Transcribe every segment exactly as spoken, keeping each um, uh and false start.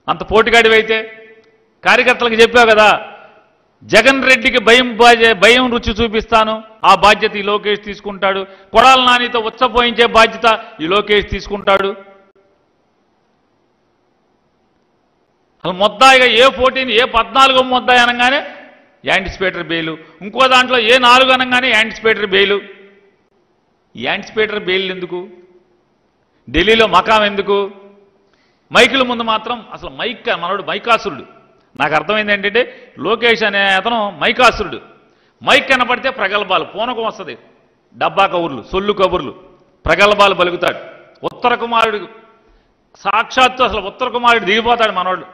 అంత పోటీగాడివైతే కార్యకర్తలకు చెప్పావు కదా, జగన్ రెడ్డికి భయం భయం రుచి చూపిస్తాను, ఆ బాధ్యత ఈ లోకేష్ తీసుకుంటాడు. కొడాల నానితో ఉచ్చపోయించే బాధ్యత ఈ లోకేష్ తీసుకుంటాడు. అసలు ముద్దాయిగా ఏ పోటీని ఏ పద్నాలుగో ముద్దాయి అనగానే యాంటిసిపేటరీ బెయిలు, ఇంకో దాంట్లో ఏ నాలుగు అనగానే యాంటిసిపేటరీ బెయిలు. యాంటిసిపేటరీ బెయిల్ ఎందుకు? ఢిల్లీలో మకాం ఎందుకు? మైకుల ముందు మాత్రం అసలు మైక్ మనోడు మైకాసురుడు. నాకు అర్థమైంది ఏంటంటే లోకేష్ అనే అతను మైకాసురుడు. మైక్ కనపడితే ప్రగల్భాలు పూనకం వస్తుంది, డబ్బా కబుర్లు సొల్లు కబుర్లు ప్రగల్భాలు పలుకుతాడు. ఉత్తర కుమారుడు సాక్షాత్తు అసలు ఉత్తర కుమారుడు దిగిపోతాడు మనోడు.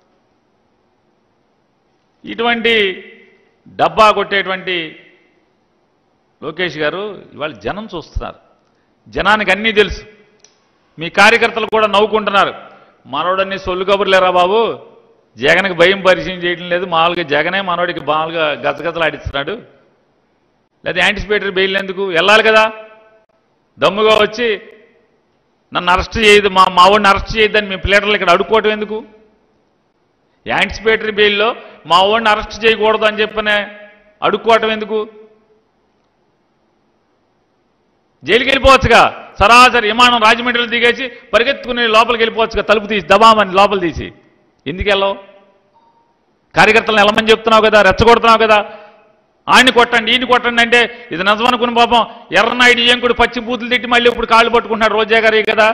ఇటువంటి డబ్బా కొట్టేటువంటి లోకేష్ గారు ఇవాళ జనం చూస్తున్నారు, జనానికి అన్నీ తెలుసు. మీ కార్యకర్తలు కూడా నవ్వుకుంటున్నారు, మనోడన్నీ సొల్లు కబుర్లేరా బాబు, జగన్కి భయం పరిచయం చేయడం లేదు, మామూలుగా జగనే మనోడికి మామూలుగా గజగజలాడిస్తున్నాడు, లేదా యాంటిసిపేటరీ బెయిల్ ఎందుకు? వెళ్ళాలి కదా, దమ్ముగా వచ్చి నన్ను అరెస్ట్ చేయదు, మా మావాడిని అరెస్ట్ చేయొద్దని మీ ప్లేటర్లు ఇక్కడ అడుక్కోవటం ఎందుకు? యాంటిసిపేటరీ బెయిల్లో మా వాడిని అరెస్ట్ చేయకూడదు అని చెప్పనే అడుక్కోవటం ఎందుకు? జైలుకి వెళ్ళిపోవచ్చుగా, సరాసరి విమానం రాజమండ్రిలో దిగేసి పరిగెత్తుకుని లోపలికి వెళ్ళిపోవచ్చుగా, తలుపు తీసి దబామని లోపల తీసి. ఎందుకు వెళ్ళవు? కార్యకర్తలను వెళ్ళమని చెప్తున్నావు కదా, రెచ్చగొడుతున్నావు కదా, ఆయన్ని కొట్టండి ఈయన్ని కొట్టండి అంటే ఇది నిజమనుకుని పాపం ఎర్రనాయుడు ఏంకుడు పచ్చి బూతులు తిట్టి మళ్ళీ ఇప్పుడు కాళ్ళు పట్టుకుంటున్నాడు రోజా గారి కదా.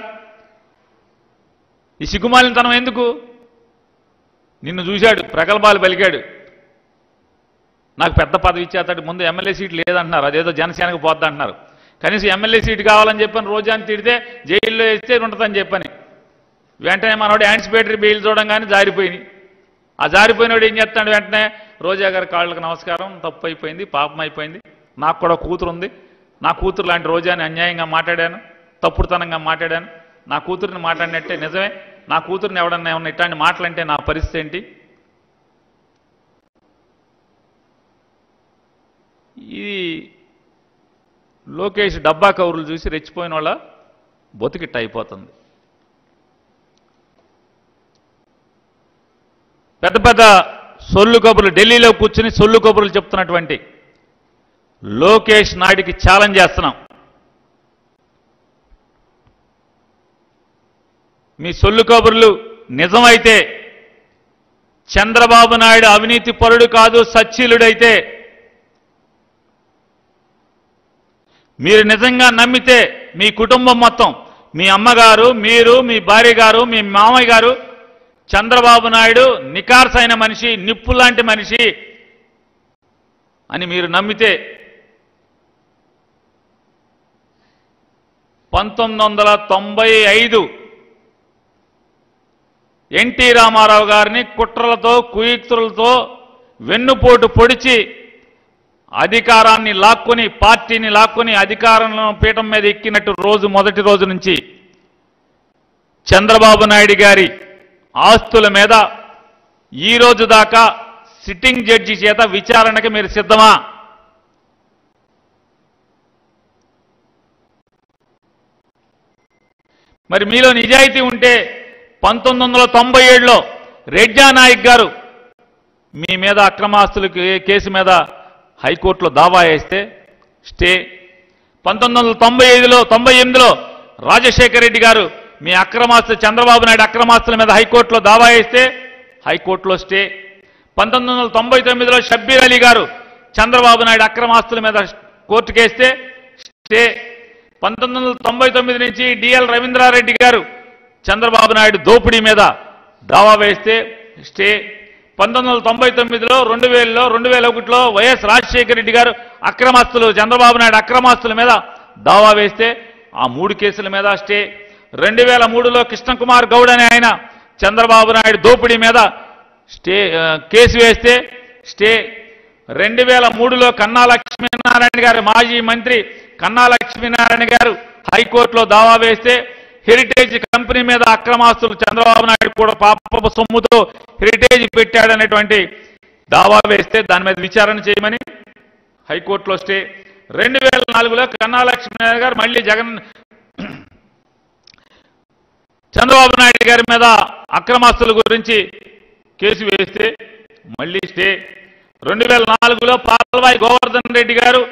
ఈ సిగ్గుమాలినతనం ఎందుకు? నిన్ను చూశాడు, ప్రగల్భాలు పలికాడు, నాకు పెద్ద పదవి ఇచ్చేస్తాడు, ముందు ఎమ్మెల్యే సీట్ లేదంటున్నారు, అదేదో జనసేనకు పోద్ది అంటున్నారు. కనీసం ఎమ్మెల్యే సీటు కావాలని చెప్పని రోజాని తిడితే జైల్లో వేస్తే ఉంటుందని చెప్పని వెంటనే మనోడు యాంటిసిపేటరీ బెయిల్ చూడంగానే జారిపోయినాయి. ఆ జారిపోయినోడు ఏం చేస్తాడు, వెంటనే రోజా గారి కాళ్ళకు నమస్కారం, తప్పు అయిపోయింది, పాపం అయిపోయింది, నాకు కూడా కూతురు ఉంది, నా కూతురు లాంటి రోజాని అన్యాయంగా మాట్లాడాను, తప్పుడుతనంగా మాట్లాడాను, నా కూతురిని మాట్లాడినట్టే నిజమే, నా కూతురిని ఎవడన్నా ఏమన్నా ఇట్లాంటి మాటలంటే నా పరిస్థితి ఏంటి? ఇది లోకేష్ డబ్బా కౌరులు చూసి రెచ్చిపోయిన వాళ్ళ బతికిట్ట అయిపోతుంది. పెద్ద పెద్ద సొల్లు కబుర్లు ఢిల్లీలో కూర్చుని సొల్లు కబుర్లు చెప్తున్నటువంటి లోకేష్ నాయుడికి ఛాలెంజ్ చేస్తున్నాం. మీ సొల్లు కబుర్లు నిజమైతే, చంద్రబాబు నాయుడు అవినీతి పరుడు కాదు సచ్చీలుడైతే, మీరు నిజంగా నమ్మితే మీ కుటుంబం మొత్తం, మీ అమ్మగారు, మీరు, మీ భార్య గారు, మీ మామయ్య గారు చంద్రబాబు నాయుడు నికార్సైన మనిషి, నిప్పు లాంటి మనిషి అని మీరు నమ్మితే పంతొమ్మిది వందల తొంభై ఐదు ఎన్టీ రామారావు గారిని కుట్రలతో కుయుక్తులతో వెన్నుపోటు పొడిచి అధికారాన్ని లాక్కొని, పార్టీని లాక్కొని అధికారంలో పీఠం మీద ఎక్కినట్టు రోజు మొదటి రోజు నుంచి చంద్రబాబు నాయుడు గారి ఆస్తుల మీద ఈ రోజు దాకా సిట్టింగ్ జడ్జి చేత విచారణకి మీరు సిద్ధమా? మరి మీలో నిజాయితీ ఉంటే పంతొమ్మిది వందల తొంభై ఏడులో రెడ్జా నాయక్ గారు మీ మీద అక్రమాస్తుల కేసు మీద హైకోర్టులో దావా వేస్తే స్టే, పంతొమ్మిది వందల తొంభై ఐదులో తొంభై ఎనిమిదిలో రాజశేఖర రెడ్డి గారు మీ అక్రమాస్తులు చంద్రబాబు నాయుడు అక్రమాస్తుల మీద హైకోర్టులో దావా వేస్తే హైకోర్టులో స్టే, పంతొమ్మిది వందల తొంభై తొమ్మిదిలో షబ్బీర్ అలీ గారు చంద్రబాబు నాయుడు అక్రమాస్తుల మీద కోర్టుకేస్తే స్టే, పంతొమ్మిది వందల తొంభై తొమ్మిది నుంచి డిఎల్ రవీంద్రారెడ్డి గారు చంద్రబాబు నాయుడు దోపిడీ మీద దావా వేస్తే స్టే, పంతొమ్మిది వందల తొంభై తొమ్మిదిలో రెండు వేలలో రెండు వేల ఒకటిలో వైఎస్ రాజశేఖర రెడ్డి గారు అక్రమాస్తులు చంద్రబాబు నాయుడు అక్రమాస్తుల మీద దావా వేస్తే ఆ మూడు కేసుల మీద స్టే, రెండు వేల మూడులో కృష్ణకుమార్ గౌడ్ అనే ఆయన చంద్రబాబు నాయుడు దోపిడీ మీద స్టే కేసు వేస్తే స్టే, రెండు వేల మూడులో కన్నా లక్ష్మీనారాయణ గారు మాజీ మంత్రి కన్నా లక్ష్మీనారాయణ గారు హైకోర్టులో దావా వేస్తే హెరిటేజ్ కంపెనీ మీద అక్రమాస్తులు చంద్రబాబు నాయుడు కూడా పాప సొమ్ముతో హెరిటేజ్ పెట్టాడనేటువంటి దావా వేస్తే దాని మీద విచారణ చేయమని హైకోర్టులో స్టే, రెండు వేల నాలుగులో కన్నా లక్ష్మీనారాయణ గారు మళ్ళీ జగన్ చంద్రబాబు నాయుడు గారి మీద అక్రమాస్తుల గురించి కేసు వేస్తే మళ్ళీ స్టే. రెండు వేల నాలుగులో పాల్వాయి గోవర్ధన్ రెడ్డి గారు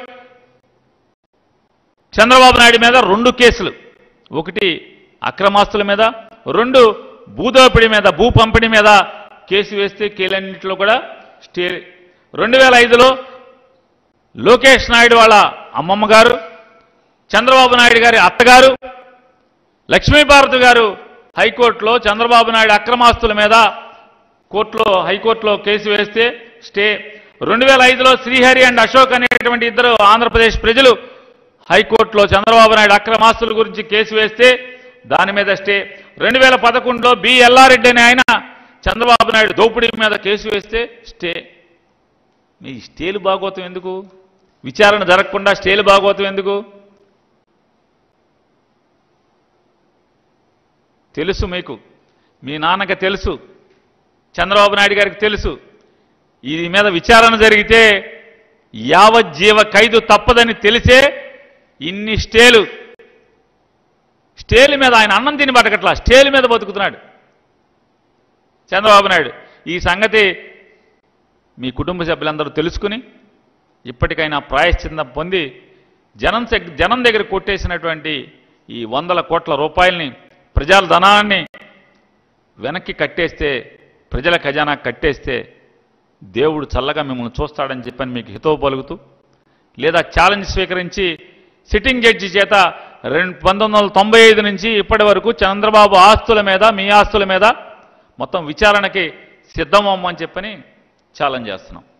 చంద్రబాబు నాయుడు మీద రెండు కేసులు, ఒకటి అక్రమాస్తుల మీద, రెండు భూదోపిడి మీద, భూ పంపిణీ మీద కేసు వేస్తే కేలన్నింటిలో కూడా స్టే. రెండు వేల ఐదులో లోకేష్ నాయుడు వాళ్ళ అమ్మమ్మ గారు, చంద్రబాబు నాయుడు గారి అత్తగారు లక్ష్మీభారతి గారు హైకోర్టులో చంద్రబాబు నాయుడు అక్రమాస్తుల మీద కోర్టులో హైకోర్టులో కేసు వేస్తే స్టే. రెండు వేల ఐదులో శ్రీహరి అండ్ అశోక్ అనేటువంటి ఇద్దరు ఆంధ్రప్రదేశ్ ప్రజలు హైకోర్టులో చంద్రబాబు నాయుడు అక్రమాస్తుల గురించి కేసు వేస్తే దాని మీద స్టే. రెండు వేల పదకొండులో బి ఎల్లారెడ్డి అనే ఆయన చంద్రబాబు నాయుడు దోపిడీ మీద కేసు వేస్తే స్టే. మీ స్టేలు భాగోతం ఎందుకు? విచారణ జరగకుండా స్టేలు భాగోతం ఎందుకు? తెలుసు మీకు, మీ నాన్నకి తెలుసు, చంద్రబాబు నాయుడు గారికి తెలుసు, ఈ మీద విచారణ జరిగితే యావజ్జీవ ఖైదు తప్పదని తెలిసే ఇన్ని స్టేలు. స్టేలు మీద ఆయన అన్నం తిని బతకట్లా, స్టేలు మీద బతుకుతున్నాడు చంద్రబాబు నాయుడు. ఈ సంగతి మీ కుటుంబ సభ్యులందరూ తెలుసుకుని ఇప్పటికైనా ప్రాయశ్చిత్తం పొంది జనం జనం దగ్గర కొట్టేసినటువంటి ఈ వందల కోట్ల రూపాయలని, ప్రజల ధనాన్ని వెనక్కి కట్టేస్తే, ప్రజల ఖజానా కట్టేస్తే దేవుడు చల్లగా మిమ్మల్ని చూస్తాడని చెప్పని మీకు హితవు పలుకుతూ, లేదా ఛాలెంజ్ స్వీకరించి సిట్టింగ్ జడ్జి చేత రెండు పంతొమ్మిది వందల తొంభై ఐదు నుంచి ఇప్పటి వరకు చంద్రబాబు ఆస్తుల మీద, మీ ఆస్తుల మీద మొత్తం విచారణకి సిద్ధమమ్మని చెప్పని ఛాలెంజ్ చేస్తున్నాం.